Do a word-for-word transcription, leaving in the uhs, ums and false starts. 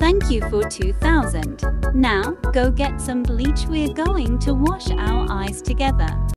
Thank you for two thousand. Now, go get some bleach. We're going to wash our eyes together.